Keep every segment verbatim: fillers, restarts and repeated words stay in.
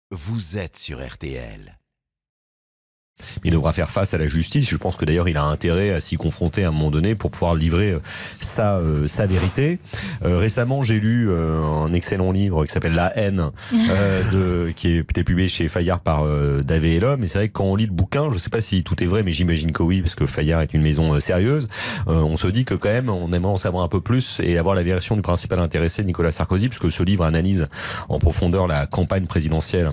Vous êtes sur R T L. Il devra faire face à la justice. Je pense que d'ailleurs il a intérêt à s'y confronter à un moment donné pour pouvoir livrer sa, euh, sa vérité. Euh, récemment, j'ai lu euh, un excellent livre qui s'appelle La haine, euh, de, qui est peut-être publié chez Fayard par euh, Davé et l'Homme. Et c'est vrai que quand on lit le bouquin, je ne sais pas si tout est vrai, mais j'imagine que oui, parce que Fayard est une maison euh, sérieuse. Euh, on se dit que quand même, on aimerait en savoir un peu plus et avoir la version du principal intéressé, Nicolas Sarkozy, puisque ce livre analyse en profondeur la campagne présidentielle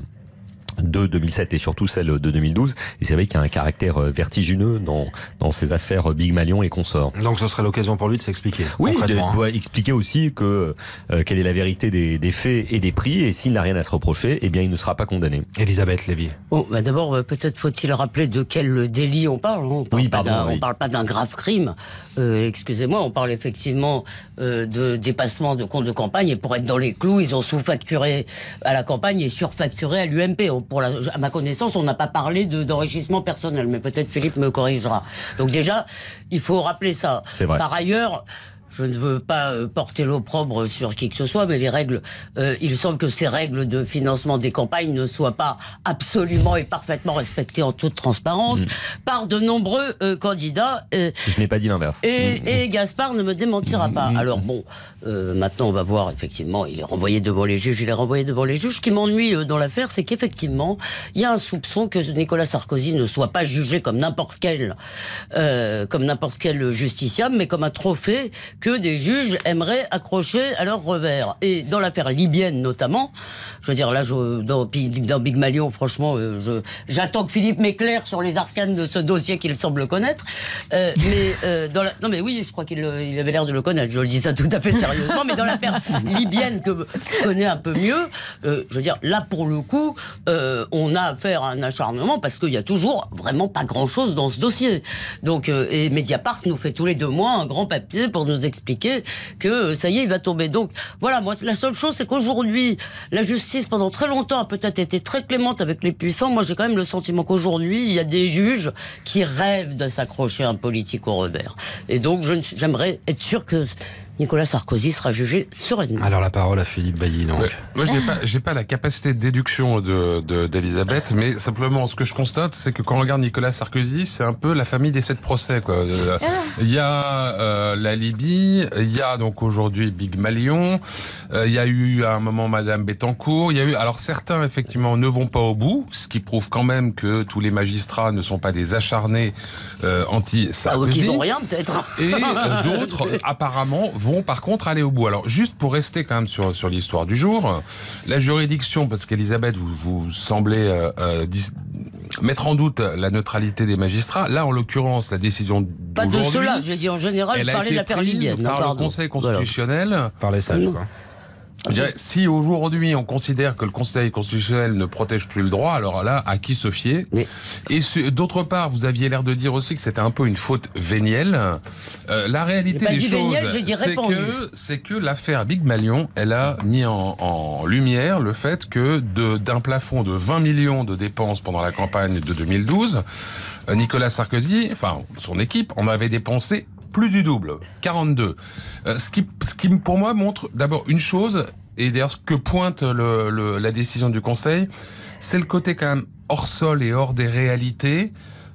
de deux mille sept et surtout celle de deux mille douze. Et c'est vrai qu'il y a un caractère vertigineux dans, dans ces affaires Big Malion et consorts. Donc ce serait l'occasion pour lui de s'expliquer. Oui, il hein. doit expliquer aussi que, euh, quelle est la vérité des, des faits et des prix. Et s'il n'a rien à se reprocher, eh bien il ne sera pas condamné. Elisabeth Lévy. Bon, bah d'abord, peut-être faut-il rappeler de quel délit on parle. On parle oui, pas pardon. Oui. On ne parle pas d'un grave crime. Euh, excusez-moi, on parle effectivement euh, de dépassement de compte de campagne. Et pour être dans les clous, ils ont sous-facturé à la campagne et surfacturé à l'U M P. Pour la, à ma connaissance, on n'a pas parlé de, d'enrichissement personnel, mais peut-être Philippe me corrigera. Donc déjà, il faut rappeler ça. C'est vrai. Par ailleurs, je ne veux pas euh, porter l'opprobre sur qui que ce soit, mais les règles, euh, il semble que ces règles de financement des campagnes ne soient pas absolument et parfaitement respectées en toute transparence mmh. par de nombreux euh, candidats. Euh, je n'ai pas dit l'inverse. Et, mmh. et Gaspard ne me démentira mmh. pas. Alors bon, euh, maintenant on va voir, effectivement, il est renvoyé devant les juges, il est renvoyé devant les juges. Ce qui m'ennuie euh, dans l'affaire, c'est qu'effectivement, il y a un soupçon que Nicolas Sarkozy ne soit pas jugé comme n'importe quel, euh, comme n'importe quel justiciable, mais comme un trophée que des juges aimeraient accrocher à leur revers. Et dans l'affaire libyenne notamment, je veux dire, là, je, dans, dans Big Malion, franchement, je, j'attends que Philippe m'éclaire sur les arcanes de ce dossier qu'il semble connaître. Euh, mais euh, dans la, non, mais oui, je crois qu'il il avait l'air de le connaître. Je le dis ça tout à fait sérieusement. Mais dans l'affaire libyenne que je connais un peu mieux, euh, je veux dire, là, pour le coup, euh, on a affaire à un acharnement parce qu'il y a toujours vraiment pas grand-chose dans ce dossier. Donc, euh, et Mediapart nous fait tous les deux mois un grand papier pour nous expliquer que ça y est, il va tomber. Donc voilà, moi la seule chose c'est qu'aujourd'hui la justice pendant très longtemps a peut-être été très clémente avec les puissants. Moi j'ai quand même le sentiment qu'aujourd'hui il y a des juges qui rêvent de s'accrocher à un politique au revers. Et donc je, j'aimerais être sûr que Nicolas Sarkozy sera jugé sereinement. Alors la parole à Philippe Bailly. Donc. Ouais, moi, je n'ai pas, j'ai pas la capacité de déduction de, de, d'Elisabeth, mais simplement, ce que je constate, c'est que quand on regarde Nicolas Sarkozy, c'est un peu la famille des sept procès, quoi. Il y a euh, la Libye, il y a donc aujourd'hui Big Malion, euh, il y a eu à un moment Madame Bettencourt, il y a eu, alors certains effectivement ne vont pas au bout, ce qui prouve quand même que tous les magistrats ne sont pas des acharnés euh, anti-Sarkozy. Ah, qu'ils n'ont rien peut-être. Et euh, d'autres, apparemment, vont par contre aller au bout. Alors juste pour rester quand même sur, sur l'histoire du jour, la juridiction, parce qu'Elisabeth, vous, vous semblez euh, euh, dis, mettre en doute la neutralité des magistrats, là en l'occurrence la décision d'aujourd'hui... Pas de cela, j'ai dit en général, je parlais de l'affaire libyenne. Par non, le Conseil constitutionnel... Voilà. Par les sages, quoi. Je dirais, si aujourd'hui on considère que le Conseil constitutionnel ne protège plus le droit, alors là, à qui se fier? Mais... Et d'autre part, vous aviez l'air de dire aussi que c'était un peu une faute vénielle. Euh, la réalité des choses, c'est que, c'est que l'affaire Big Malion, elle a mis en, en lumière le fait que de, d'un plafond de vingt millions de dépenses pendant la campagne de deux mille douze, Nicolas Sarkozy, enfin son équipe, en avait dépensé plus du double, quarante-deux. Euh, ce, qui, ce qui, pour moi, montre d'abord une chose, et d'ailleurs ce que pointe le, le, la décision du Conseil, c'est le côté quand même hors sol et hors des réalités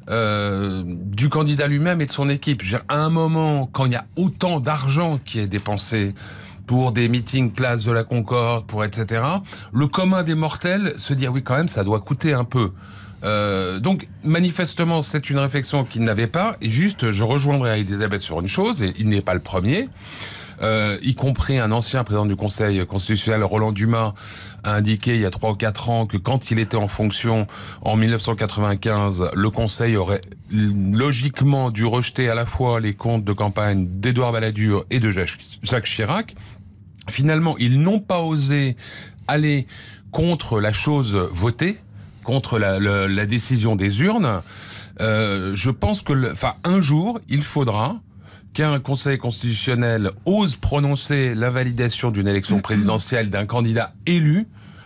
euh, du candidat lui-même et de son équipe. Je veux dire, à un moment, quand il y a autant d'argent qui est dépensé pour des meetings place de la Concorde, pour et cetera, le commun des mortels se dit, ah oui, quand même, ça doit coûter un peu. Euh, donc manifestement c'est une réflexion qu'il n'avait pas, et juste je rejoindrai Elisabeth sur une chose, et il n'est pas le premier, euh, y compris un ancien président du Conseil constitutionnel, Roland Dumas, a indiqué il y a trois ou quatre ans que quand il était en fonction en mille neuf cent quatre-vingt-quinze, le Conseil aurait logiquement dû rejeter à la fois les comptes de campagne d'Édouard Balladur et de Jacques Chirac. Finalement ils n'ont pas osé aller contre la chose votée, contre la, la, la décision des urnes. Euh, je pense que, le, enfin, un jour, il faudra qu'un Conseil constitutionnel ose prononcer la validation d'une élection présidentielle d'un candidat élu,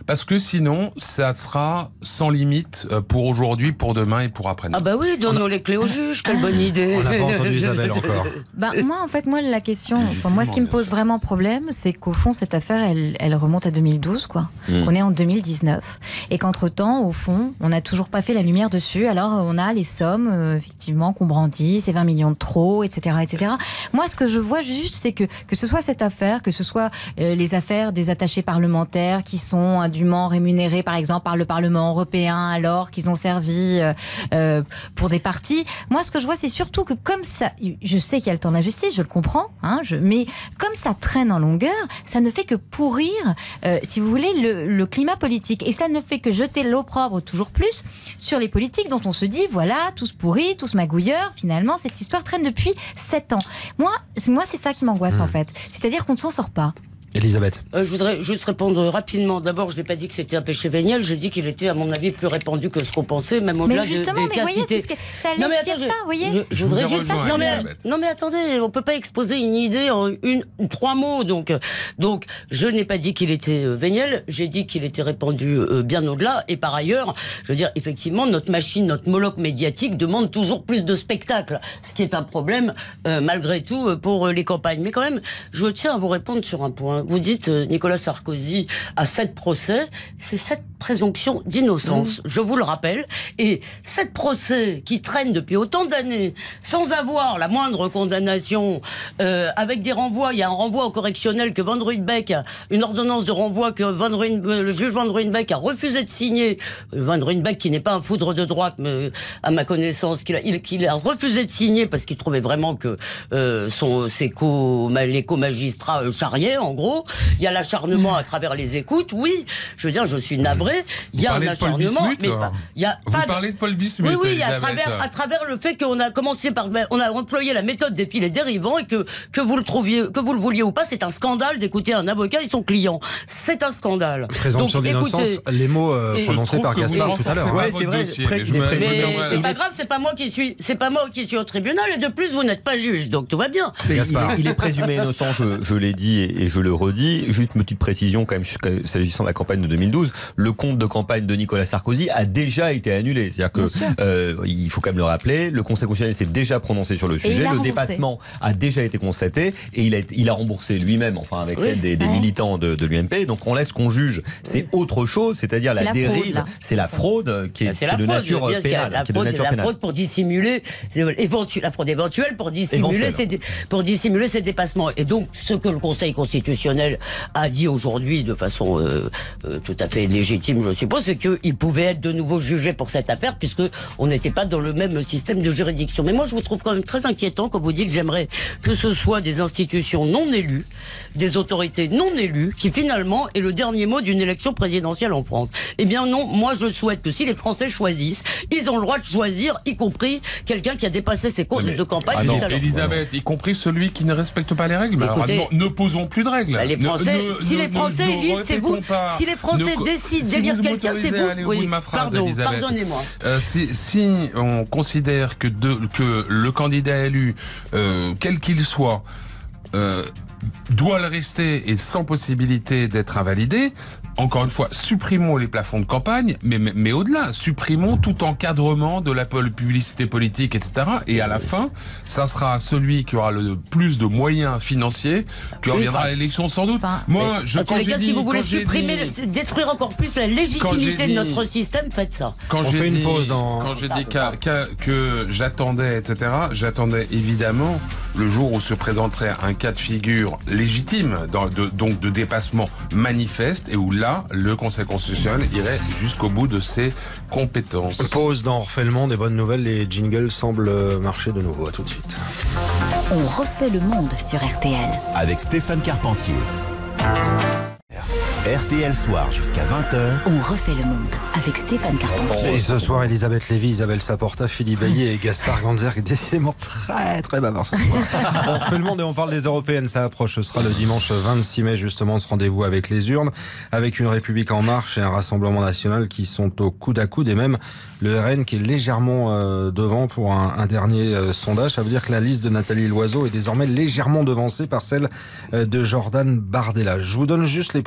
parce que sinon, ça sera sans limite pour aujourd'hui, pour demain et pour après-demain. Ah bah oui, donnons a... les clés au juge, quelle bonne idée. On n'a pas entendu Isabelle encore. Bah, moi, en fait, moi, la question, enfin, moi, ce qui me pose vraiment problème, c'est qu'au fond, cette affaire, elle, elle remonte à deux mille douze, quoi. Mmh. On est en deux mille dix-neuf. Et qu'entre-temps, au fond, on n'a toujours pas fait la lumière dessus. Alors, on a les sommes, euh, effectivement, qu'on brandit, ces vingt millions de trop, et cetera, et cetera. Moi, ce que je vois juste, c'est que, que ce soit cette affaire, que ce soit euh, les affaires des attachés parlementaires qui sont indûment rémunérés, par exemple, par le Parlement européen, alors qu'ils ont servi euh, euh, pour des partis. Moi, ce que je vois, c'est surtout que comme ça, je sais qu'il y a le temps de la justice, je le comprends, hein, je, mais comme ça traîne en longueur, ça ne fait que pourrir, euh, si vous voulez, le, le climat politique. Et ça ne fait que jeter l'opprobre toujours plus sur les politiques dont on se dit, voilà, tous pourris, tous magouilleurs. Finalement, cette histoire traîne depuis sept ans. Moi, c'est, moi, c'est ça qui m'angoisse, mmh. en fait. C'est-à-dire qu'on ne s'en sort pas. Elisabeth. Euh, je voudrais juste répondre rapidement. D'abord, je n'ai pas dit que c'était un péché véniel, j'ai dit qu'il était, à mon avis, plus répandu que ce qu'on pensait, même au-delà de, des cas cités. Mais justement, voyez, que ça laisse non, mais attends, dire je, ça, vous voyez je, je, je voudrais vous juste ça. Non mais, non mais attendez, on ne peut pas exposer une idée en une, trois mots. Donc, donc je n'ai pas dit qu'il était euh, véniel, j'ai dit qu'il était répandu euh, bien au-delà. Et par ailleurs, je veux dire, effectivement, notre machine, notre moloch médiatique demande toujours plus de spectacles, ce qui est un problème, euh, malgré tout, pour euh, les campagnes. Mais quand même, je tiens à vous répondre sur un point. Vous dites, euh, Nicolas Nicolas Sarkozy a sept procès, c'est sept présomptions d'innocence, mmh. je vous le rappelle. Et sept procès qui traînent depuis autant d'années, sans avoir la moindre condamnation, euh, avec des renvois, il y a un renvoi au correctionnel que Van Ruijbeek, une ordonnance de renvoi que Van Ruijbeek, le juge Van Ruijbeek a refusé de signer. Van Ruijbeek, qui n'est pas un foudre de droite, mais à ma connaissance, qu'il a, il, qu'il a refusé de signer parce qu'il trouvait vraiment que euh, son, ses co, les co-magistrats euh, charriaient, en gros. Il y a l'acharnement à travers les écoutes, oui. Je veux dire, je suis navré. Il y a un acharnement, mais pas. Il y a Vous pas parlez de Paul Bismuth. Oui, oui, à travers, à travers le fait qu'on a commencé par, on a employé la méthode des filets dérivants et que que vous le trouviez, que vous le vouliez ou pas, c'est un scandale d'écouter un avocat et son client. C'est un scandale. Présomption d'innocence, les mots euh, prononcés par Gaspard tout à l'heure. Ouais, c'est vrai. Mais c'est pas grave, c'est pas moi qui suis, c'est pas moi qui suis au tribunal et de plus vous n'êtes pas juge, donc tout va bien. Il, il est présumé innocent, je, je l'ai dit et je le redis. Juste une petite précision quand même s'agissant de la campagne de deux mille douze. Le compte de campagne de Nicolas Sarkozy a déjà été annulé. C'est-à-dire que euh, il faut quand même le rappeler. Le Conseil constitutionnel s'est déjà prononcé sur le sujet. Le remboursé. Dépassement a déjà été constaté et il a, il a remboursé lui-même, enfin avec oui. l'aide des, des ouais. militants de, de l'U M P. Donc on laisse qu'on juge. C'est oui. autre chose, c'est-à-dire la, la dérive. C'est la fraude qui est, qui est de nature pénale. La fraude, la fraude pour dissimuler, la fraude éventuelle pour dissimuler, ses, pour dissimuler ses dépassements. Et donc ce que le Conseil constitutionnel a dit aujourd'hui de façon euh, euh, tout à fait légitime, je suppose, c'est qu'il pouvait être de nouveau jugé pour cette affaire puisque on n'était pas dans le même système de juridiction. Mais moi, je vous trouve quand même très inquiétant quand vous dites que j'aimerais que ce soit des institutions non élues, des autorités non élues, qui finalement est le dernier mot d'une élection présidentielle en France. Eh bien non, moi je souhaite que si les Français choisissent, ils ont le droit de choisir, y compris quelqu'un qui a dépassé ses comptes de campagne. Ah non, Elisabeth, y compris celui qui ne respecte pas les règles. Écoutez, alors, ne, ne posons plus de règles. Bah les Français, ne, si ne, les Français ne, lisent, c'est vous. Pas, si les Français ne, décident si d'élire quelqu'un, c'est vous. Oui, ma phrase, pardon, Elisabeth. pardonnez-moi. Euh, si, si on considère que, de, que le candidat élu, euh, quel qu'il soit, euh, doit le rester et sans possibilité d'être invalidé, encore une fois, supprimons les plafonds de campagne, mais, mais, mais au-delà, supprimons tout encadrement de la publicité politique, et cetera. Et à la fin, ça sera celui qui aura le plus de moyens financiers qui reviendra à l'élection sans doute. Enfin, Moi, je, en tous les cas, dit, si vous voulez supprimer, dit, détruire encore plus la légitimité de notre système, faites ça. Quand On fait dit, une pause dans... Quand j'ai dit qu qu que j'attendais, et cetera, j'attendais évidemment le jour où se présenterait un cas de figure légitime, dans, de, donc de dépassement manifeste, et où là, Là, le Conseil constitutionnel irait jusqu'au bout de ses compétences. Pause dans On refait le monde, des bonnes nouvelles, les jingles semblent marcher de nouveau. À tout de suite. On refait le monde sur R T L. Avec Stéphane Carpentier. R T L Soir jusqu'à vingt heures. On refait le monde avec Stéphane Carpentier. Et ce soir, Elisabeth Lévy, Isabelle Saporta, Philippe Bailly et Gaspard Ganzer, décidément très très bavard ce soir. On refait le monde et on parle des européennes, ça approche. Ce sera le dimanche vingt-six mai, justement, ce rendez-vous avec les urnes, avec une République en marche et un Rassemblement national qui sont au coude à coude, et même le R N qui est légèrement euh, devant pour un, un dernier euh, sondage. Ça veut dire que la liste de Nathalie Loiseau est désormais légèrement devancée par celle euh, de Jordan Bardella. Je vous donne juste les propos d'Emmanuel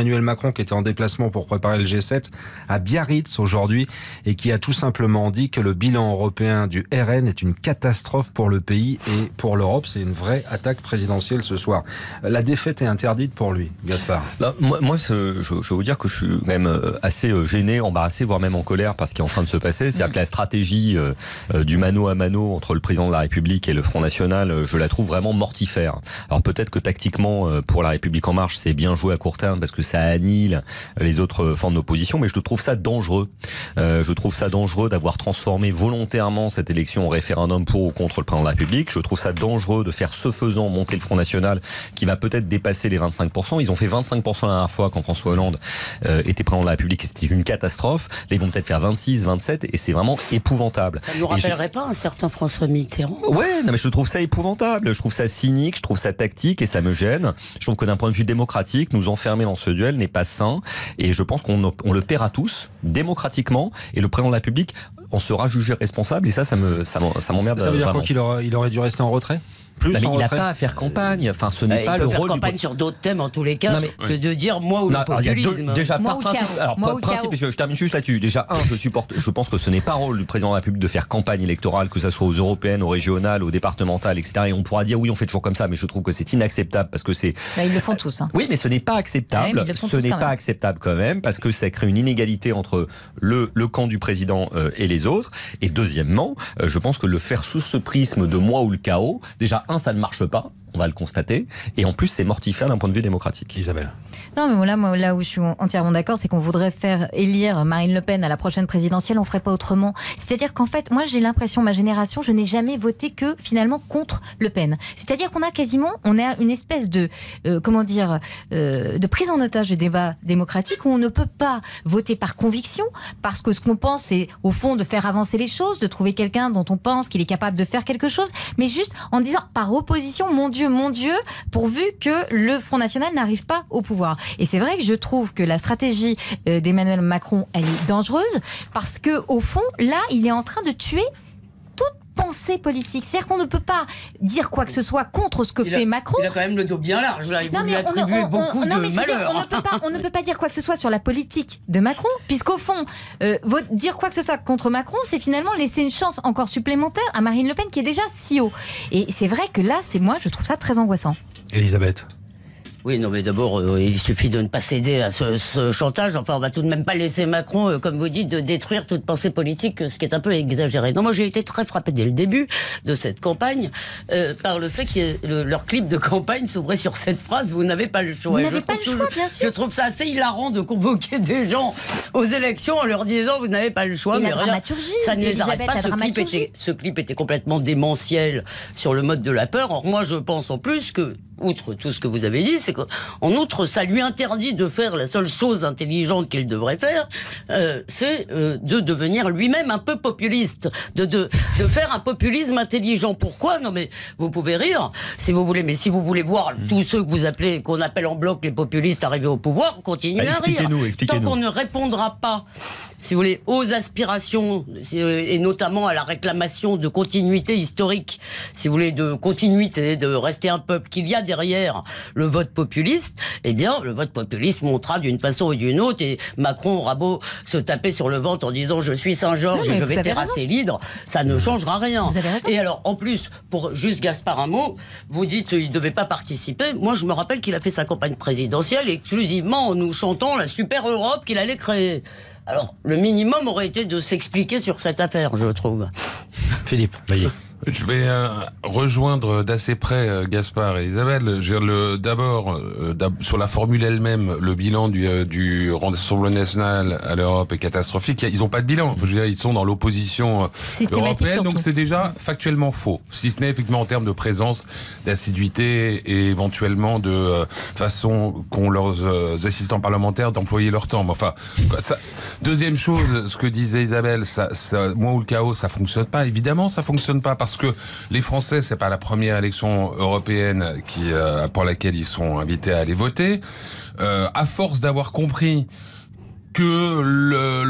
Emmanuel Macron qui était en déplacement pour préparer le G sept à Biarritz aujourd'hui et qui a tout simplement dit que le bilan européen du R N est une catastrophe pour le pays et pour l'Europe. C'est une vraie attaque présidentielle ce soir. La défaite est interdite pour lui, Gaspard. Là, moi, moi je, je vais vous dire que je suis même assez gêné, embarrassé, voire même en colère par ce qui est en train de se passer. C'est-à-dire que la stratégie euh, du mano à mano entre le président de la République et le Front National, je la trouve vraiment mortifère. Alors peut-être que tactiquement, pour la République En Marche, c'est bien joué à court terme parce que ça annihile les autres formes d'opposition, mais je trouve ça dangereux. Euh, je trouve ça dangereux d'avoir transformé volontairement cette élection en référendum pour ou contre le président de la République. Je trouve ça dangereux de faire ce faisant monter le Front National qui va peut-être dépasser les vingt-cinq pour cent. Ils ont fait vingt-cinq pour cent la dernière fois quand François Hollande euh, était président de la République et c'était une catastrophe. Là, ils vont peut-être faire vingt-six, vingt-sept et c'est vraiment épouvantable. Ça ne nous rappellerait pas un certain François Mitterrand? Ouais, non mais je trouve ça épouvantable. Je trouve ça cynique, je trouve ça tactique et ça me gêne. Je trouve que d'un point de vue démocratique, nous enfermer dans ce duel n'est pas sain et je pense qu'on on le paiera tous démocratiquement et le président de la République en sera jugé responsable et ça, ça me, ça m'emmerde. Ça veut dire vraiment. quoi, qu'il aurait, il aurait dû rester en retrait? Plus non, mais en il n'a retrait. pas à faire campagne. Enfin, ce n'est euh, pas il le peut faire rôle campagne du... sur d'autres thèmes en tous les cas Non, mais, que de dire moi ou non, le populisme. Deux, déjà moi par ou principe, chaos. alors moi par ou principe, chaos. je, je termine juste là-dessus. Déjà un, je supporte, je pense que ce n'est pas le rôle du président de la République de faire campagne électorale, que ça soit aux européennes, aux régionales, aux départementales, et cetera. Et on pourra dire oui, on fait toujours comme ça, mais je trouve que c'est inacceptable parce que c'est. Bah, ils le font tous. Hein. Oui, mais ce n'est pas acceptable. Ouais, ce n'est pas acceptable quand même parce que ça crée une inégalité entre le, le camp du président euh, et les autres. Et deuxièmement, euh, je pense que le faire sous ce prisme de moi ou le chaos, déjà un, ça ne marche pas. On va le constater. Et en plus, c'est mortifère d'un point de vue démocratique. Isabelle. Non, mais là, moi, là où je suis entièrement d'accord, c'est qu'on voudrait faire élire Marine Le Pen à la prochaine présidentielle. On ferait pas autrement. C'est-à-dire qu'en fait, moi, j'ai l'impression, ma génération, je n'ai jamais voté que finalement contre Le Pen. C'est-à-dire qu'on a quasiment, on a une espèce de, euh, comment dire, euh, de prise en otage du débat démocratique où on ne peut pas voter par conviction parce que ce qu'on pense, c'est au fond de faire avancer les choses, de trouver quelqu'un dont on pense qu'il est capable de faire quelque chose, mais juste en disant par opposition, mon Dieu, mon Dieu, pourvu que le Front National n'arrive pas au pouvoir. Et c'est vrai que je trouve que la stratégie d'Emmanuel Macron, elle est dangereuse parce que au fond, là, il est en train de tuer toute pensée politique. C'est-à-dire qu'on ne peut pas dire quoi que ce soit contre ce que il fait a, Macron. Il a quand même le dos bien large, là. Il non, vous mais lui attribuer on, on, beaucoup on, non, de mais malheurs. On ne, peut pas, on ne peut pas dire quoi que ce soit sur la politique de Macron, puisqu'au fond, euh, dire quoi que ce soit contre Macron, c'est finalement laisser une chance encore supplémentaire à Marine Le Pen qui est déjà si haut. Et c'est vrai que là, c'est moi, je trouve ça très angoissant. Elisabeth. Oui, non, mais d'abord, euh, il suffit de ne pas céder à ce, ce chantage. Enfin, on va tout de même pas laisser Macron, euh, comme vous dites, de détruire toute pensée politique, ce qui est un peu exagéré. Non, moi, j'ai été très frappé dès le début de cette campagne euh, par le fait que le, leur clip de campagne s'ouvrait sur cette phrase « Vous n'avez pas le choix ». Vous n'avez pas le choix, bien sûr. Je trouve ça assez hilarant de convoquer des gens aux élections en leur disant « Vous n'avez pas le choix ». Et mais la rien, dramaturgie, ça ne les Elisabeth, arrête pas. la Ce clip, était, ce clip était complètement démentiel sur le mode de la peur. Or, moi, je pense en plus que, outre tout ce que vous avez dit, c'est qu'en outre, ça lui interdit de faire la seule chose intelligente qu'il devrait faire, euh, c'est euh, de devenir lui-même un peu populiste, de, de, de faire un populisme intelligent. Pourquoi? Non mais, vous pouvez rire, si vous voulez, mais si vous voulez voir mmh. tous ceux que vous appelez, qu'on appelle en bloc les populistes arriver au pouvoir, continuez ah, à rire. Expliquez-nous. Tant qu'on ne répondra pas, si vous voulez, aux aspirations, et notamment à la réclamation de continuité historique, si vous voulez, de continuité, de rester un peuple, qu'il y a derrière le vote populiste, eh bien, le vote populiste montera d'une façon ou d'une autre, et Macron aura beau se taper sur le ventre en disant je suis Saint-Georges et je vais terrasser l'hydre, ça ne changera rien. Vous avez raison. Et alors, en plus, pour juste Gaspard un mot, vous dites qu'il ne devait pas participer. Moi, je me rappelle qu'il a fait sa campagne présidentielle exclusivement en nous chantant la super Europe qu'il allait créer. Alors, le minimum aurait été de s'expliquer sur cette affaire, je trouve. Philippe, voyez. Je vais euh, rejoindre d'assez près euh, Gaspard et Isabelle. Le, d'abord, euh, d'ab- sur la formule elle-même, le bilan du, euh, du Rassemblement national à l'Europe est catastrophique. Ils n'ont pas de bilan. Je veux dire, ils sont dans l'opposition euh, européenne, donc c'est déjà factuellement faux. Si ce n'est effectivement en termes de présence, d'assiduité et éventuellement de euh, façon qu'ont leurs euh, assistants parlementaires d'employer leur temps. Mais enfin, ça... Deuxième chose, ce que disait Isabelle, ça, ça, moi ou le chaos, ça fonctionne pas. Évidemment, ça fonctionne pas parce Parce que les Français, c'est pas la première élection européenne qui, euh, pour laquelle ils sont invités à aller voter. Euh, à force d'avoir compris que le, le, le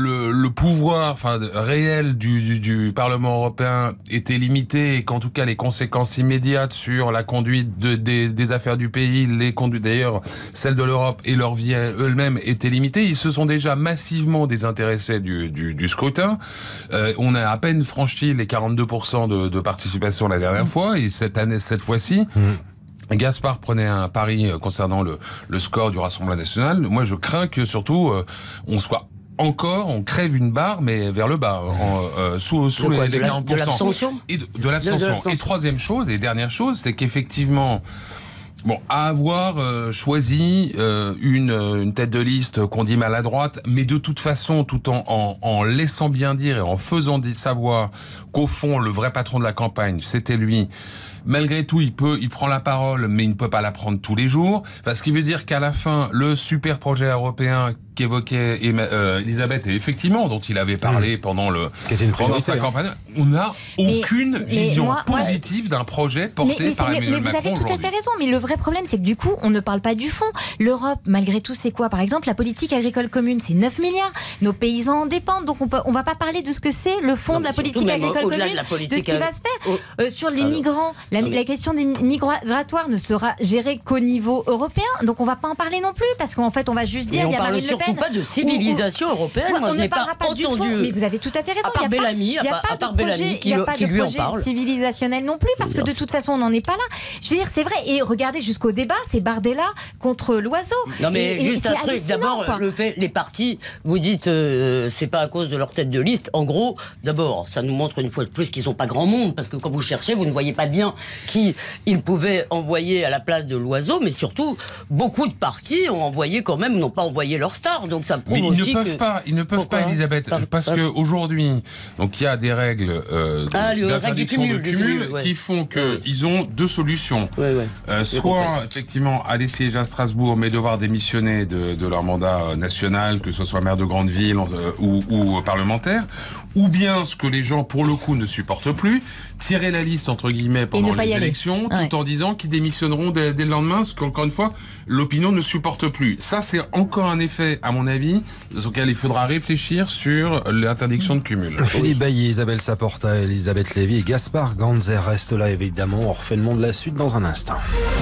pouvoir, enfin, réel du, du, du Parlement européen était limité et qu'en tout cas les conséquences immédiates sur la conduite de, des, des affaires du pays, les conduites d'ailleurs, celles de l'Europe et leur vie eux-mêmes étaient limitées. Ils se sont déjà massivement désintéressés du, du, du scrutin. Euh, on a à peine franchi les quarante-deux pour cent de, de participation la dernière fois et cette année, cette fois-ci. Mmh. Gaspard prenait un pari concernant le, le score du Rassemblement national. Moi, je crains que surtout euh, on soit encore, on crève une barre, mais vers le bas, en, euh, sous, sous les, les quarante pour cent. De l'abstention et de, de l'abstention. Et troisième chose, et dernière chose, c'est qu'effectivement, bon, à avoir euh, choisi euh, une, une tête de liste qu'on dit maladroite, mais de toute façon, tout en, en, en laissant bien dire et en faisant savoir qu'au fond, le vrai patron de la campagne, c'était lui. Malgré tout, il peut, il prend la parole, mais il ne peut pas la prendre tous les jours. Enfin, ce qui veut dire qu'à la fin, le super projet européen qu'évoquait euh, Elisabeth, et effectivement, dont il avait parlé mmh. pendant, le, pendant sa campagne, on n'a aucune mais, vision mais moi, positive moi, d'un projet porté mais, mais par Emmanuel Macron. Mais vous avez tout à fait raison, mais le vrai problème, c'est que du coup, on ne parle pas du fond. L'Europe, malgré tout, c'est quoi? Par exemple, la politique agricole commune, c'est neuf milliards. Nos paysans en dépendent, donc on peut, on va pas parler de ce que c'est le fond non, de la politique agricole commune, de, de ce qui va se faire. Euh, sur les Alors, migrants, la, la question des migratoires ne sera gérée qu'au niveau européen, donc on va pas en parler non plus, parce qu'en fait, on va juste dire, il y a Marine Le Pen. On parle surtout pas de civilisation ou, européenne. On, on ne parlera pas, pas du fond, mais vous avez tout à fait raison. À part Bellamy, il n'y a pas de projet, il y a pas de projet civilisationnel non plus, parce que de toute façon, on n'en est pas là. Je veux dire, c'est vrai. Et regardez jusqu'au débat, c'est Bardella contre l'oiseau. Non, mais et, juste et un truc. D'abord, quoi. Le fait, les partis, vous dites, euh, c'est pas à cause de leur tête de liste. En gros, d'abord, ça nous montre une fois de plus qu'ils sont pas grand monde, parce que quand vous cherchez, vous ne voyez pas bien qui ils pouvaient envoyer à la place de l'oiseau, mais surtout, beaucoup de partis ont envoyé quand même, n'ont pas envoyé leur star. Donc ça prouve mais ils aussi ne peuvent que... pas, ils ne peuvent Pourquoi pas, Elisabeth, Par... parce qu'aujourd'hui, donc il y a des règles euh, ah, d'interdiction de cumul, cumul ouais. qui font qu'ils ont deux solutions. Ouais, ouais. Euh, soit, effectivement, aller siéger à Strasbourg, mais devoir démissionner de, de leur mandat national, que ce soit maire de grande ville euh, ou, ou parlementaire, ou bien ce que les gens, pour le coup, ne supportent plus, tirer la liste, entre guillemets, pendant les élections, ouais. tout en disant qu'ils démissionneront dès, dès le lendemain, parce qu'encore une fois, l'opinion ne supporte plus. Ça, c'est encore un effet, à mon avis, auquel il faudra réfléchir sur l'interdiction de cumul. Philippe Bailly, Isabelle Saporta, Elisabeth Lévy et Gaspard Ganzer restent là, évidemment. On refait le monde de la suite dans un instant.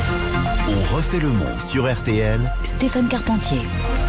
On refait le monde sur R T L. Stéphane Carpentier.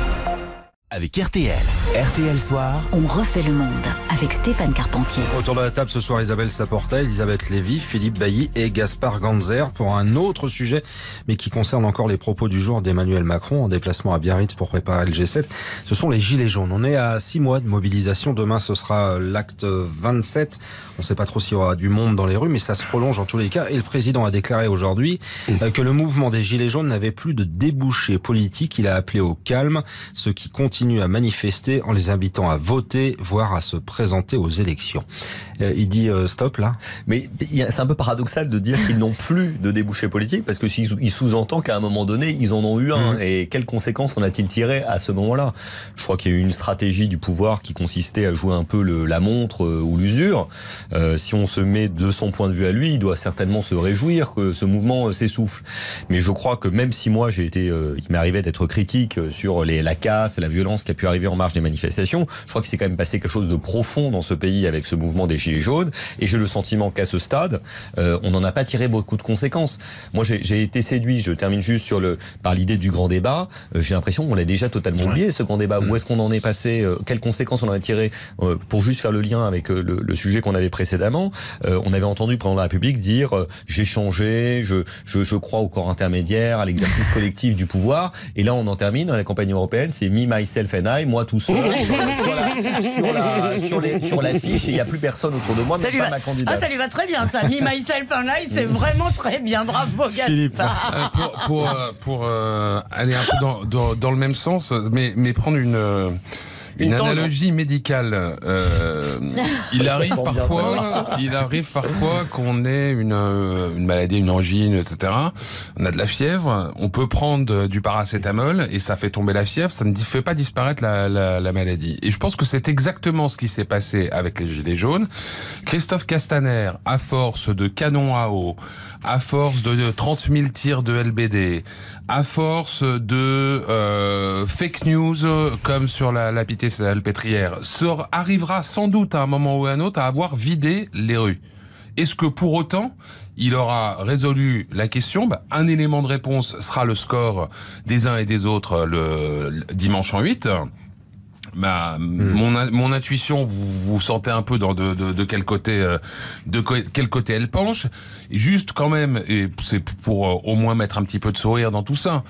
Avec R T L. R T L Soir. On refait le monde avec Stéphane Carpentier. Autour de la table ce soir, Isabelle Saporta, Elisabeth Lévy, Philippe Bailly et Gaspard Ganzer pour un autre sujet, mais qui concerne encore les propos du jour d'Emmanuel Macron en déplacement à Biarritz pour préparer le G sept. Ce sont les Gilets jaunes. On est à six mois de mobilisation. Demain, ce sera l'acte vingt-sept. On ne sait pas trop s'il y aura du monde dans les rues, mais ça se prolonge en tous les cas. Et le président a déclaré aujourd'hui que le mouvement des Gilets jaunes n'avait plus de débouchés politiques. Il a appelé au calme ceux qui continuent à manifester en les invitant à voter, voire à se présenter aux élections. Euh, il dit euh, stop là. Mais c'est un peu paradoxal de dire qu'ils n'ont plus de débouchés politiques, parce que il sous-entend qu'à un moment donné, ils en ont eu un. Mmh. Et quelles conséquences en a-t-il tiré à ce moment-là? Je crois qu'il y a eu une stratégie du pouvoir qui consistait à jouer un peu le, la montre euh, ou l'usure. Euh, si on se met de son point de vue à lui, il doit certainement se réjouir que ce mouvement euh, s'essouffle. Mais je crois que même si moi j'ai été, euh, il m'est arrivé d'être critique sur les, la casse, la violence qui a pu arriver en marge des manifestations, je crois qu'il s'est quand même passé quelque chose de profond dans ce pays avec ce mouvement des Gilets jaunes, et j'ai le sentiment qu'à ce stade, euh, on n'en a pas tiré beaucoup de conséquences. Moi, j'ai été séduit, je termine juste sur le, par l'idée du grand débat, euh, j'ai l'impression qu'on l'a déjà totalement oublié, ce grand débat. Où est-ce qu'on en est passé, euh, quelles conséquences on en a tiré, euh, pour juste faire le lien avec euh, le, le sujet qu'on avait précédemment. Euh, on avait entendu le président de la République dire euh, j'ai changé, je, je, je crois au corps intermédiaire, à l'exercice collectif du pouvoir, et là on en termine dans la campagne européenne, c'est me, myself and I, moi tout seul, sur, sur, la, sur, la, sur, les, sur l'affiche, et il n'y a plus personne autour de moi, mais pas va, ma candidate. Ah, ça lui va très bien, ça. Me, myself and I, c'est vraiment très bien. Bravo, Gaspard. Euh, pour pour, euh, pour euh, aller un peu dans, dans, dans le même sens, mais, mais prendre une... Euh, Une, une analogie médicale. Euh, il arrive parfois, il arrive parfois qu'on ait une, une maladie, une angine, et cetera. On a de la fièvre, on peut prendre du paracétamol et ça fait tomber la fièvre, ça ne fait pas disparaître la, la, la maladie. Et je pense que c'est exactement ce qui s'est passé avec les Gilets jaunes. Christophe Castaner, à force de canon à eau, à force de trente mille tirs de L B D, à force de euh, fake news comme sur la, la Pitié Salpêtrière, sera, arrivera sans doute à un moment ou à un autre à avoir vidé les rues. Est-ce que pour autant, il aura résolu la question? Bah, un élément de réponse sera le score des uns et des autres le, le dimanche en huit. Bah, mmh. mon, mon intuition, vous, vous sentez un peu dans de, de, de quel côté, euh, de co quel côté elle penche. Et juste quand même, et c'est pour euh, au moins mettre un petit peu de sourire dans tout ça.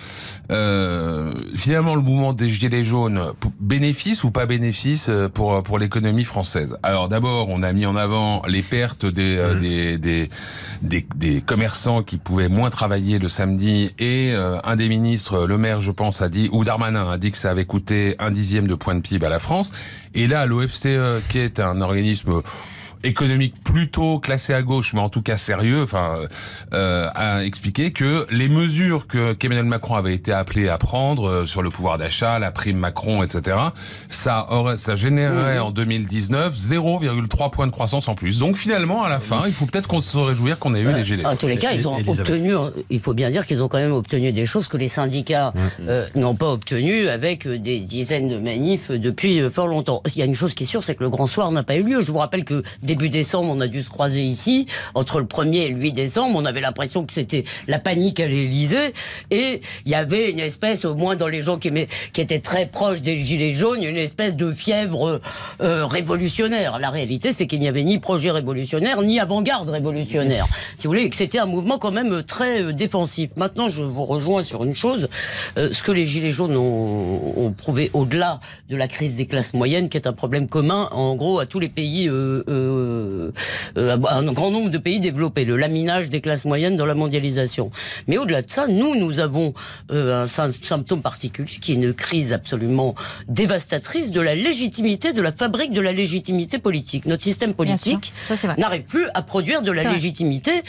Euh, finalement, le mouvement des Gilets jaunes, bénéfice ou pas bénéfice pour pour l'économie française? Alors d'abord, on a mis en avant les pertes des, mmh. euh, des, des des des commerçants qui pouvaient moins travailler le samedi, et euh, un des ministres, le maire, je pense, a dit, ou Darmanin a dit que ça avait coûté un dixième de point de P I B à la France. Et là, l'O F C E, qui est un organisme économique plutôt classé à gauche, mais en tout cas sérieux, enfin, euh, a expliqué que les mesures que qu'Emmanuel Macron avait été appelé à prendre euh, sur le pouvoir d'achat, la prime Macron, et cetera, ça aurait, ça générerait mmh. en deux mille dix-neuf zéro virgule trois points de croissance en plus. Donc finalement, à la fin, il faut peut-être qu'on se réjouir qu'on ait eu ouais. les gilets. En tous les cas, ils ont Elisabeth. obtenu, il faut bien dire qu'ils ont quand même obtenu des choses que les syndicats mmh. euh, n'ont pas obtenues, avec des dizaines de manifs depuis fort longtemps. Il y a une chose qui est sûre, c'est que le grand soir n'a pas eu lieu. Je vous rappelle que début décembre, on a dû se croiser ici. Entre le premier et le huit décembre, on avait l'impression que c'était la panique à l'Élysée. Et il y avait une espèce, au moins dans les gens qui, aimaient, qui étaient très proches des Gilets jaunes, une espèce de fièvre euh, révolutionnaire. La réalité, c'est qu'il n'y avait ni projet révolutionnaire, ni avant-garde révolutionnaire. Si vous voulez, que c'était un mouvement quand même très euh, défensif. Maintenant, je vous rejoins sur une chose. Euh, ce que les Gilets jaunes ont, ont prouvé au-delà de la crise des classes moyennes, qui est un problème commun, en gros, à tous les pays euh, euh, Euh, un grand nombre de pays développés, le laminage des classes moyennes dans la mondialisation. Mais au-delà de ça, nous, nous avons euh, un symptôme particulier qui est une crise absolument dévastatrice de la légitimité, de la fabrique de la légitimité politique. Notre système politique n'arrive plus à produire de la légitimité.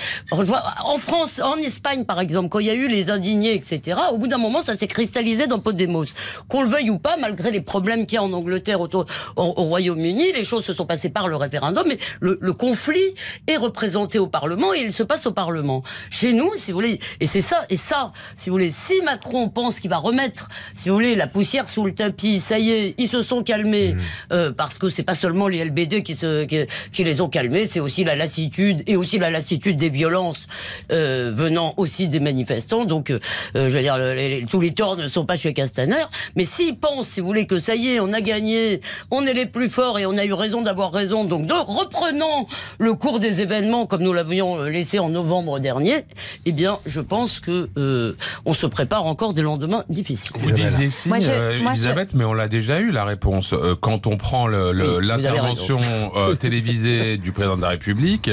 En France, en Espagne, par exemple, quand il y a eu les indignés, et cetera, au bout d'un moment, ça s'est cristallisé dans Podemos. Qu'on le veuille ou pas, malgré les problèmes qu'il y a en Angleterre, au, au, au Royaume-Uni, les choses se sont passées par le référendum, mais le, le conflit est représenté au Parlement et il se passe au Parlement. Chez nous, si vous voulez, et c'est ça, et ça, si vous voulez, si Macron pense qu'il va remettre, si vous voulez, la poussière sous le tapis, ça y est, ils se sont calmés, mmh. euh, parce que c'est pas seulement les L B D qui, se, qui, qui les ont calmés, c'est aussi la lassitude, et aussi la lassitude des violences euh, venant aussi des manifestants. Donc, euh, je veux dire, les, les, tous les torts ne sont pas chez Castaner, mais s'ils pensent, si vous voulez, que ça y est, on a gagné, on est les plus forts et on a eu raison d'avoir raison, donc de reprenons le cours des événements comme nous l'avions laissé en novembre dernier, eh bien, je pense que euh, on se prépare encore des lendemains difficiles. Vous disiez si, moi, je, euh, moi, Elisabeth, je... mais on l'a déjà eu la réponse. Euh, quand on prend l'intervention oui, euh, télévisée du président de la République,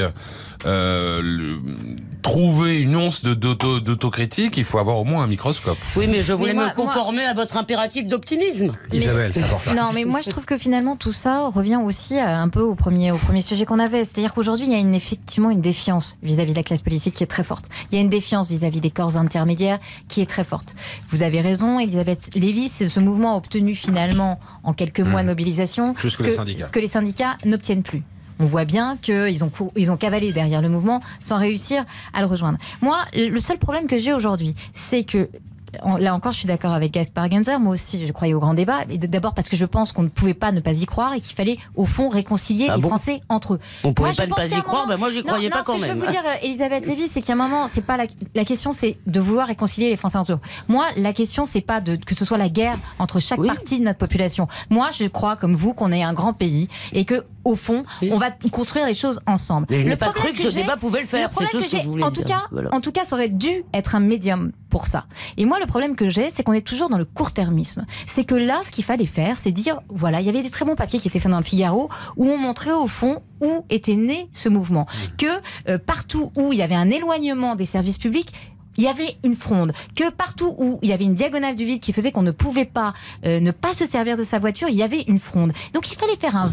euh, le, trouver une once d'autocritique, il faut avoir au moins un microscope. Oui, mais je voulais mais moi, me conformer moi... à votre impératif d'optimisme. Isabelle, ça va. Non, mais moi je trouve que finalement tout ça revient aussi un peu au premier, au premier sujet qu'on avait. C'est-à-dire qu'aujourd'hui, il y a une, effectivement une défiance vis-à-vis de la classe politique qui est très forte. Il y a une défiance vis-à-vis des corps intermédiaires qui est très forte. Vous avez raison, Elisabeth Lévy, ce mouvement a obtenu finalement en quelques mois mmh. de mobilisation Plus que, que, les syndicats. ce que les syndicats n'obtiennent plus. On voit bien qu'ils ont, ils ont cavalé derrière le mouvement sans réussir à le rejoindre. Moi, le seul problème que j'ai aujourd'hui, c'est que là encore, je suis d'accord avec Gaspard Ganzer. Moi aussi, je croyais au grand débat. D'abord parce que je pense qu'on ne pouvait pas ne pas y croire et qu'il fallait, au fond, réconcilier ah les bon Français entre eux. On ne pouvait pas ne pas y croire, moment... ben moi, j'y croyais non, pas non, quand même. Ce que je veux vous dire, Elisabeth Lévy, c'est qu'à un moment, c'est pas la... la question, c'est de vouloir réconcilier les Français entre eux. Moi, la question, c'est pas de... que ce soit la guerre entre chaque oui. partie de notre population. Moi, je crois, comme vous, qu'on est un grand pays et que, au fond, oui. on va construire les choses ensemble. Mais je n'ai pas cru que, que ce débat pouvait le faire. C'est tout ce que je voulais dire. Cas, voilà. En tout cas, ça aurait dû être un médium pour ça. Et moi, le problème que j'ai, c'est qu'on est toujours dans le court-termisme. C'est que là, ce qu'il fallait faire, c'est dire, voilà, il y avait des très bons papiers qui étaient faits dans le Figaro, où on montrait au fond où était né ce mouvement. Que euh, partout où il y avait un éloignement des services publics, il y avait une fronde, que partout où il y avait une diagonale du vide qui faisait qu'on ne pouvait pas euh, ne pas se servir de sa voiture, il y avait une fronde. Donc il fallait faire un vrai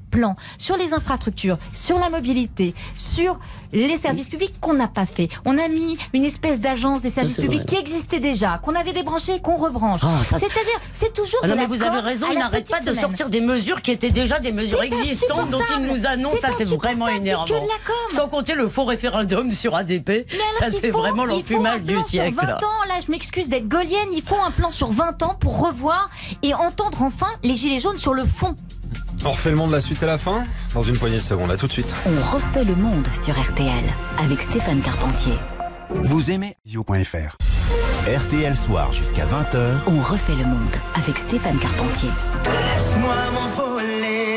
plan sur les infrastructures, sur la mobilité, sur les services publics qu'on n'a pas fait. On a mis une espèce d'agence des services publics vrai. qui existait déjà, qu'on avait débranché et qu'on rebranche. Oh, ça... C'est-à-dire, c'est toujours ah de non, la mais vous avez raison, il n'arrête pas de semaine. sortir des mesures qui étaient déjà des mesures existantes dont il nous annonce. Ça, c'est vraiment énervant. C'est que de la com. Sans compter le faux référendum sur A D P. Ça, c'est vraiment l'enfumage du siècle. Sur vingt ans, là, je m'excuse d'être gaulienne, il faut un plan sur vingt ans pour revoir et entendre enfin les gilets jaunes sur le fond. On refait le monde, la suite à la fin, dans une poignée de secondes. À tout de suite. On refait le monde sur R T L avec Stéphane Carpentier. Vous aimez visio point F R. R T L Soir jusqu'à vingt heures. On refait le monde avec Stéphane Carpentier. Laisse-moi m'envoler.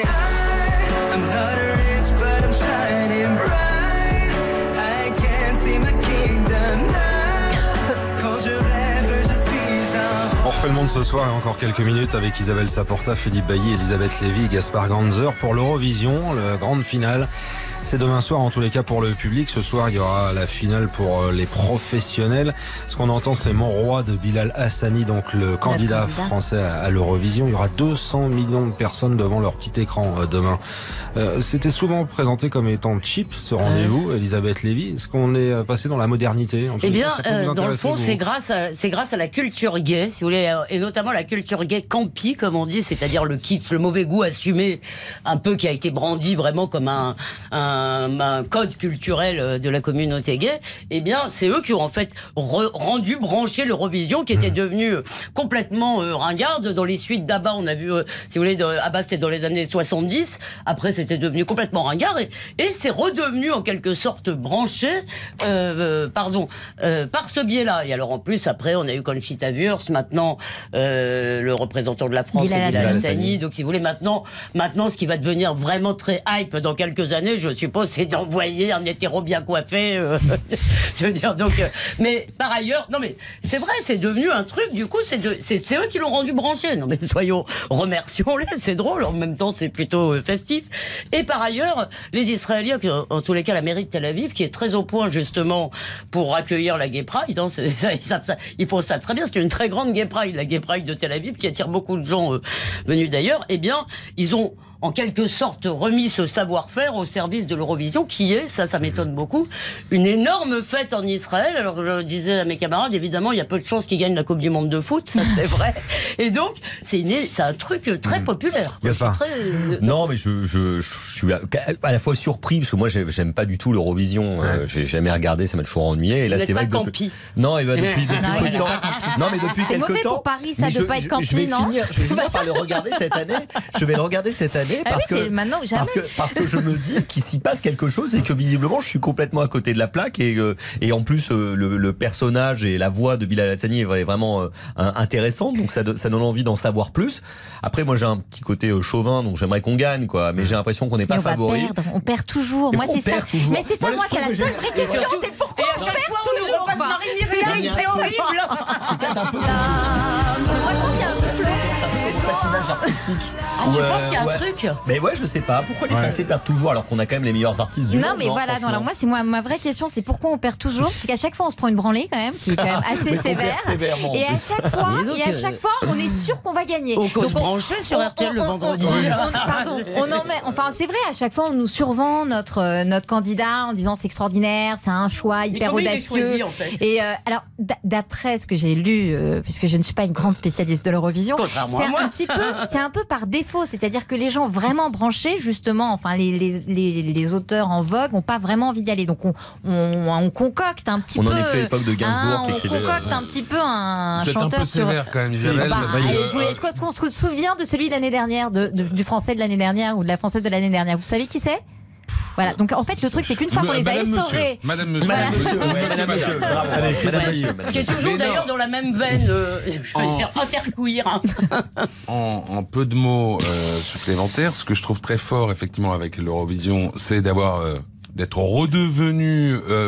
I'm not rich but I'm shining bright. I can't see my kingdom now. Quand je rêve, je suis un... On refait le monde ce soir et encore quelques minutes avec Isabelle Saporta, Philippe Bailly, Elisabeth Lévy, Gaspard Ganzer pour l'Eurovision, la grande finale. C'est demain soir, en tous les cas, pour le public. Ce soir, il y aura la finale pour les professionnels. Ce qu'on entend, c'est Mon Roi de Bilal Hassani, donc le candidat français à l'Eurovision. Il y aura deux cents millions de personnes devant leur petit écran euh, demain. Euh, C'était souvent présenté comme étant cheap, ce rendez-vous, euh... Elisabeth Lévy. Est-ce qu'on est passé dans la modernité? Eh bien, euh, dans le fond, c'est grâce, à, c'est grâce à la culture gay, si vous voulez, et notamment la culture gay campi, comme on dit, c'est-à-dire le kitsch, le mauvais goût assumé, un peu qui a été brandi vraiment comme un... un Un, un code culturel de la communauté gay, eh bien, c'est eux qui ont en fait re, rendu branché l'Eurovision, qui était devenu complètement euh, ringarde. Dans les suites d'Abba, on a vu, euh, si vous voulez, de, Abba c'était dans les années soixante-dix. Après, c'était devenu complètement ringard et, et c'est redevenu en quelque sorte branché, euh, euh, pardon, euh, par ce biais-là. Et alors en plus, après, on a eu Conchita Wurst, maintenant euh, le représentant de la France, c'est Bilal Hassani. Donc, si vous voulez, maintenant, maintenant, ce qui va devenir vraiment très hype dans quelques années, je suppose, c'est d'envoyer un hétéro bien coiffé. Euh, je veux dire, donc. Euh, mais par ailleurs, non mais c'est vrai, c'est devenu un truc. Du coup, c'est de, c'est, c'est eux qui l'ont rendu branché. Non mais soyons, remercions-les. C'est drôle. En même temps, c'est plutôt euh, festif. Et par ailleurs, les Israéliens, en tous les cas, la mairie de Tel Aviv, qui est très au point justement pour accueillir la Gay Pride. Hein, c'est, ça, ça, ça, ils font ça très bien. C'est une très grande Gay Pride, la Gay Pride de Tel Aviv, qui attire beaucoup de gens euh, venus d'ailleurs. Eh bien, ils ont en quelque sorte remis ce savoir-faire au service de l'Eurovision, qui est, ça, ça m'étonne beaucoup, une énorme fête en Israël. Alors je disais à mes camarades, évidemment, il y a peu de chances qu'ils gagnent la Coupe du Monde de foot, ça c'est vrai. Et donc, c'est, une, c'est un truc très populaire. Gaspard. Très... Non, mais je, je, je suis à la fois surpris, parce que moi, j'aime pas du tout l'Eurovision. Ouais. Euh, j'ai jamais regardé, ça m'a toujours ennuyé. Et là, Vous c'est vrai pas que depuis... Non, il va depuis, depuis non, peu de temps. Non, mais depuis c'est quelques mauvais temps. Pour Paris, ça, de ne pas être campi, je vais non finir, je vais finir par le regarder cette année. Je vais le regarder cette année ah parce oui, que maintenant que jamais. Parce que, parce que je me dis qu'il s'y passe quelque chose et que visiblement je suis complètement à côté de la plaque et, euh, et en plus euh, le, le personnage et la voix de Bilal Hassani est vraiment euh, intéressante, donc ça, ça donne envie d'en savoir plus. Après moi j'ai un petit côté euh, chauvin, donc j'aimerais qu'on gagne quoi, mais j'ai l'impression qu'on n'est pas favori. On va perdre, on perd toujours. Mais moi c'est ça. Toujours. Mais c'est ça moi, moi c'est la seule vraie question, surtout, c'est pourquoi on perd toujours. On passe Marie-Myriam, c'est horrible. C'est peut-être un peu. Moi je pense qu'il y a un flot. Patinage artistique. Ah, tu ouais, penses qu'il y a ouais. un truc? Mais ouais, je sais pas. Pourquoi les Français ouais. perdent toujours alors qu'on a quand même les meilleurs artistes du non, monde? Mais non, mais voilà. Non, alors moi, c'est moi, ma vraie question, c'est pourquoi on perd toujours? C'est qu'à chaque fois, on se prend une branlée quand même, qui est quand même assez sévère. Et à chaque fois, donc, et à chaque fois, on est sûr qu'on va gagner. On cause brancher sur R T L le vendredi. Pardon. On en met. Enfin, c'est vrai. À chaque fois, on nous survend notre notre candidat en disant c'est extraordinaire, c'est un choix hyper audacieux. Choisi, en fait. Et euh, alors, d'après ce que j'ai lu, euh, puisque je ne suis pas une grande spécialiste de l'Eurovision, c'est un petit peu, c'est un peu par défaut. C'est-à-dire que les gens vraiment branchés, justement, enfin les, les, les, les auteurs en vogue n'ont pas vraiment envie d'y aller. Donc on, on, on concocte un petit on peu. On en est plus à l'époque de Gainsbourg hein, qui écrivait. On concocte euh, un petit peu un Vous chanteur êtes un peu sur. sévère quand même, Isabelle. Bah, parce que, euh, est-ce qu'on se souvient de celui de l'année dernière, de, de, du français de l'année dernière ou de la française de l'année dernière? Vous savez qui c'est? Voilà, donc en fait le truc c'est qu'une fois qu'on les a essorés. Madame Monsieur. Madame Monsieur, ouais, Madame Monsieur. Bravo, allez, Madame Monsieur. Ce qui est toujours d'ailleurs dans la même veine, euh, je veux en, dire, interqueer. Hein. En, en peu de mots euh, supplémentaires, ce que je trouve très fort effectivement avec l'Eurovision, c'est d'avoir, euh, d'être redevenu euh,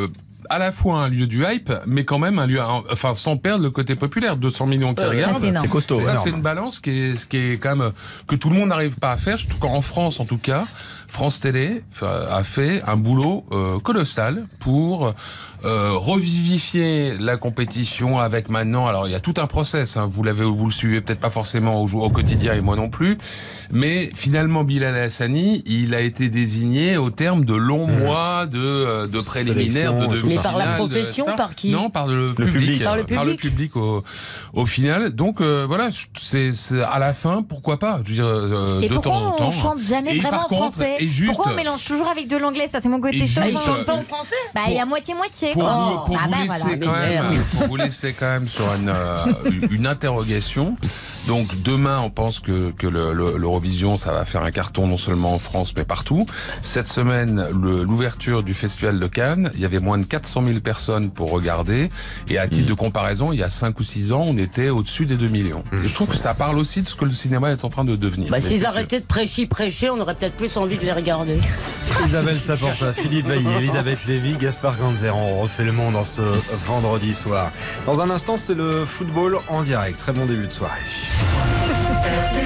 à la fois un lieu du hype, mais quand même un lieu, enfin sans perdre le côté populaire. deux cents millions qui euh, regardent, c'est, c'est costaud. Ça, Ouais, c'est une balance qui est, ce qui est quand même que tout le monde n'arrive pas à faire. En tout cas, en France, en tout cas, France Télé a fait un boulot euh, colossal pour euh, revivifier la compétition avec maintenant. Alors, il y a tout un process. Hein, vous l'avez, vous le suivez peut-être pas forcément au, au quotidien et moi non plus. Mais finalement, Bilal Hassani, il a été désigné au terme de longs mmh. mois de, de préliminaires, de demi-finales. Mais par la profession, de, par qui? Non, par le, le public, public. Par le public, par le public au, au final. Donc euh, voilà, c'est, c'est à la fin, pourquoi pas? Je veux dire, euh, et de pourquoi temps en temps. on chante jamais et vraiment en contre, français? et juste, pourquoi on mélange toujours avec de l'anglais? Ça, c'est mon côté chaud. Ah, ils chantent pas en français? Bah, il y a moitié-moitié. Pour, quoi. vous, pour, ah vous bah, laisser voilà. quand même, pour vous laisser quand même sur une, euh, une interrogation. Donc demain, on pense que, que le, le, l'Eurovision, ça va faire un carton non seulement en France, mais partout. Cette semaine, le, l'ouverture du Festival de Cannes, il y avait moins de quatre cent mille personnes pour regarder. Et à titre mmh. de comparaison, il y a cinq ou six ans, on était au-dessus des deux millions. Mmh. Et je trouve que ça parle aussi de ce que le cinéma est en train de devenir. Bah, s'ils arrêtaient de prêcher, prêcher, on aurait peut-être plus envie de les regarder. Isabelle Saporta, Philippe Bailly, Elisabeth Lévy, Gaspard Ganzer. On refait le monde en ce vendredi soir. Dans un instant, c'est le football en direct. Très bon début de soirée.